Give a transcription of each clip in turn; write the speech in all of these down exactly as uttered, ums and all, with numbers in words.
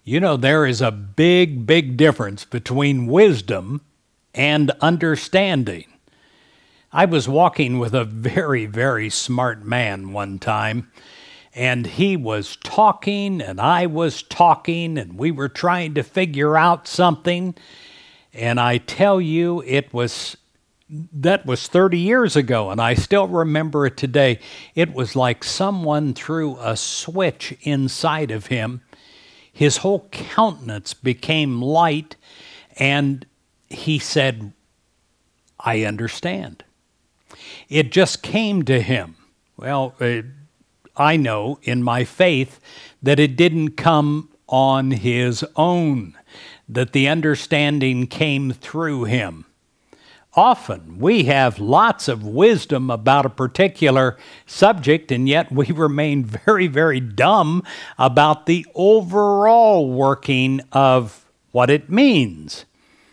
You know, there is a big, big difference between wisdom and understanding. I was walking with a very, very smart man one time, and he was talking and I was talking and we were trying to figure out something. And I tell you, it was, that was thirty years ago, and I still remember it today. It was like someone threw a switch inside of him. His whole countenance became light, and he said, "I understand." It just came to him. Well, uh, I know in my faith that it didn't come on his own, that the understanding came through him. Often we have lots of wisdom about a particular subject, and yet we remain very, very dumb about the overall working of what it means.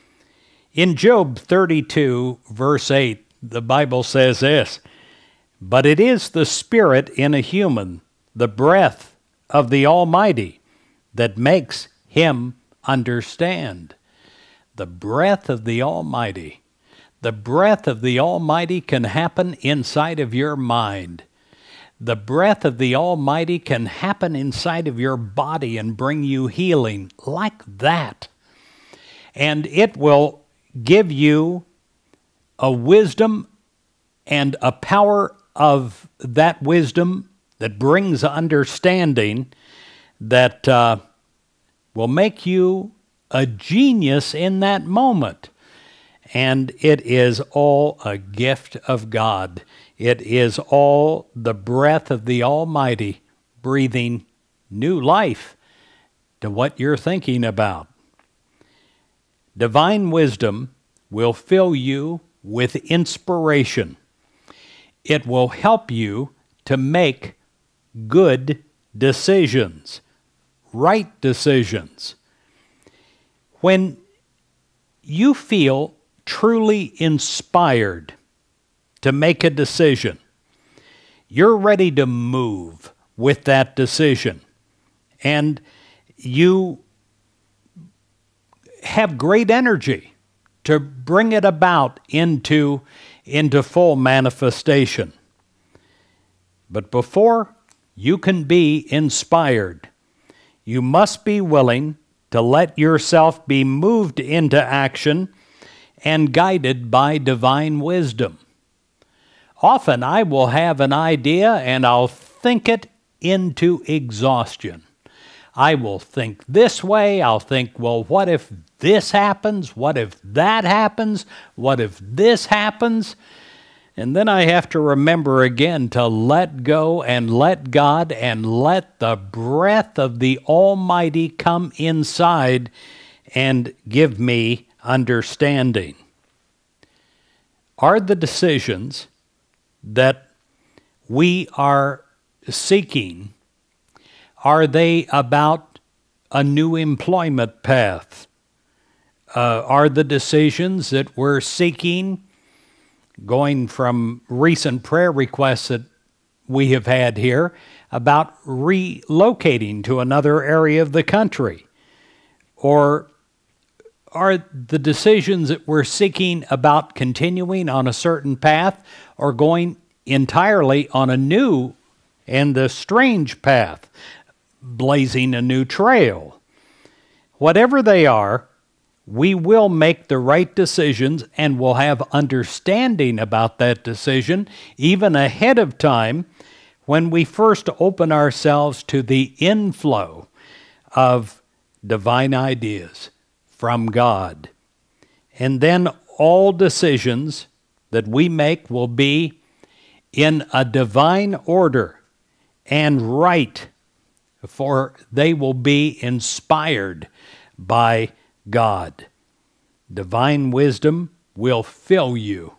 In Job thirty-two, verse eight, the Bible says this, "But it is the spirit in a human, the breath of the Almighty, that makes him understand." The breath of the Almighty. The breath of the Almighty can happen inside of your mind. The breath of the Almighty can happen inside of your body and bring you healing like that. And it will give you a wisdom and a power of that wisdom that brings understanding that uh, will make you a genius in that moment. And it is all a gift of God. It is all the breath of the Almighty breathing new life to what you're thinking about. Divine wisdom will fill you with inspiration. It will help you to make good decisions, right decisions. When you feel truly inspired to make a decision, you're ready to move with that decision, and you have great energy to bring it about into, into full manifestation. But before you can be inspired, you must be willing to let yourself be moved into action and guided by divine wisdom. Often I will have an idea and I'll think it into exhaustion. I will think this way, I'll think, well, what if this happens? What if that happens? What if this happens? And then I have to remember again to let go and let God and let the breath of the Almighty come inside and give me understanding. Are the decisions that we are seeking, are they about a new employment path? Uh, are the decisions that we're seeking, going from recent prayer requests that we have had here, about relocating to another area of the country? Or are the decisions that we're seeking about continuing on a certain path or going entirely on a new and the strange path, blazing a new trail? Whatever they are, we will make the right decisions and will have understanding about that decision even ahead of time when we first open ourselves to the inflow of divine ideas from God. And then all decisions that we make will be in a divine order and right, for they will be inspired by God. Divine wisdom will fill you.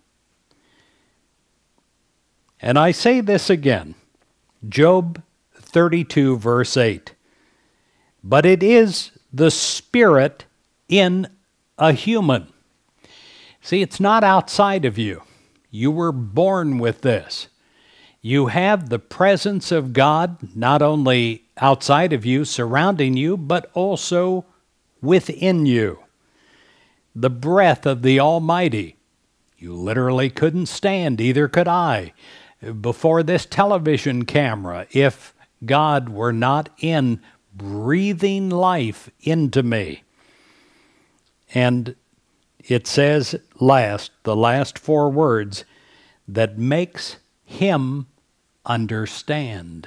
And I say this again, Job thirty-two, verse eight. But it is the spirit in a human. See, it's not outside of you. You were born with this. You have the presence of God not only outside of you, surrounding you, but also within you. The breath of the Almighty. You literally couldn't stand, either could I, before this television camera if God were not in breathing life into me. And it says last, the last four words, that makes him understand.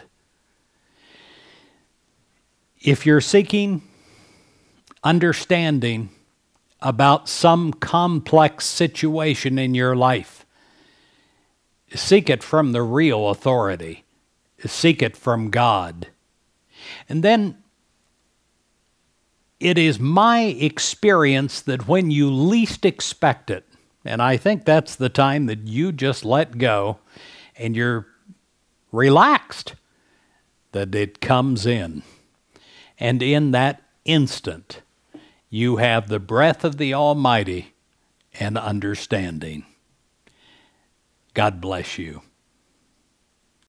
If you're seeking understanding about some complex situation in your life, seek it from the real authority. Seek it from God. And then it is my experience that when you least expect it, and I think that's the time that you just let go and you're relaxed, that it comes in. And in that instant, you have the breath of the Almighty and understanding. God bless you.